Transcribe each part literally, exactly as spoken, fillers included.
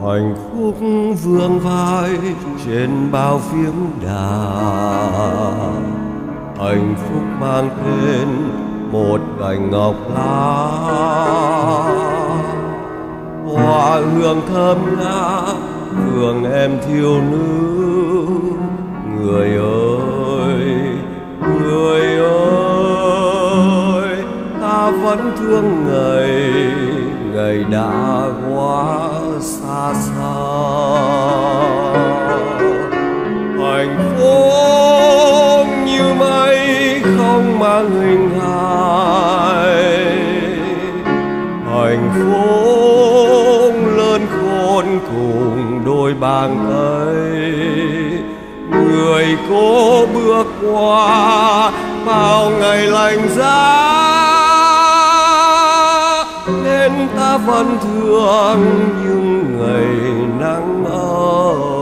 hạnh phúc vương vai trên bao phiến đá, hạnh phúc mang tên một gành ngọc lá, hoa hương thơm ngát hương em thiếu nữ. Người ơi, người ơi, ta vẫn thương ngày, ngày đã quá xa xăm. Hạnh phúc như mây không mang hình hài, hạnh phúc lớn khôn cùng đôi bàn tay. Người cố bước qua bao ngày lạnh giá, nên ta vẫn thương những ngày nắng ấm.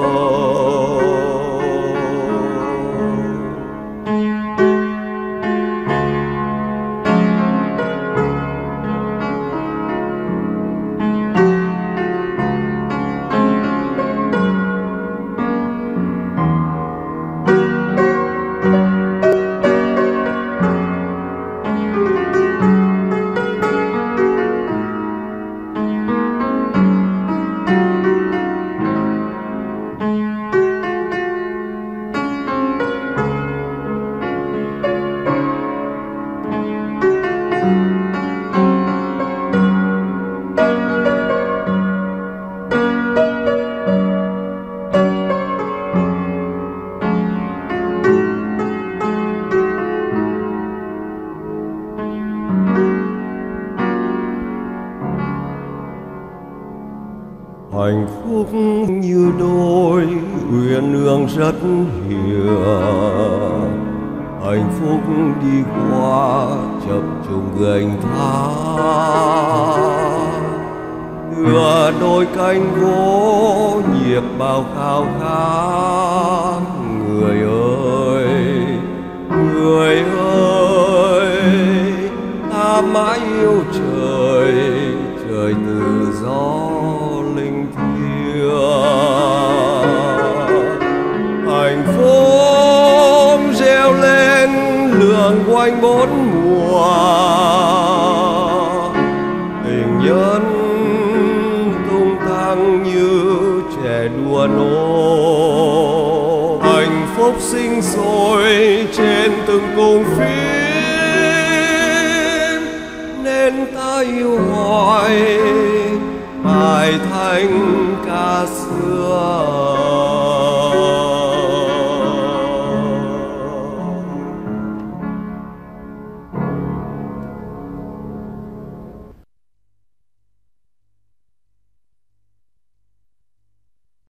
Hạnh phúc như đôi uyên ương rất hiền, hạnh phúc đi qua chập trùng gành thác, đưa đôi cánh gỗ nhiệt bao khao khát. Người ơi, người ơi, ta mãi yêu trời, trời tự do linh thiêng. Hạnh phúc reo lên lượn quanh bốn mùa, tình nhân tung tăng như trẻ đua nô. Hạnh phúc sinh sôi trên từng cung phim, nên ta yêu hỏi bài thanh ca xưa.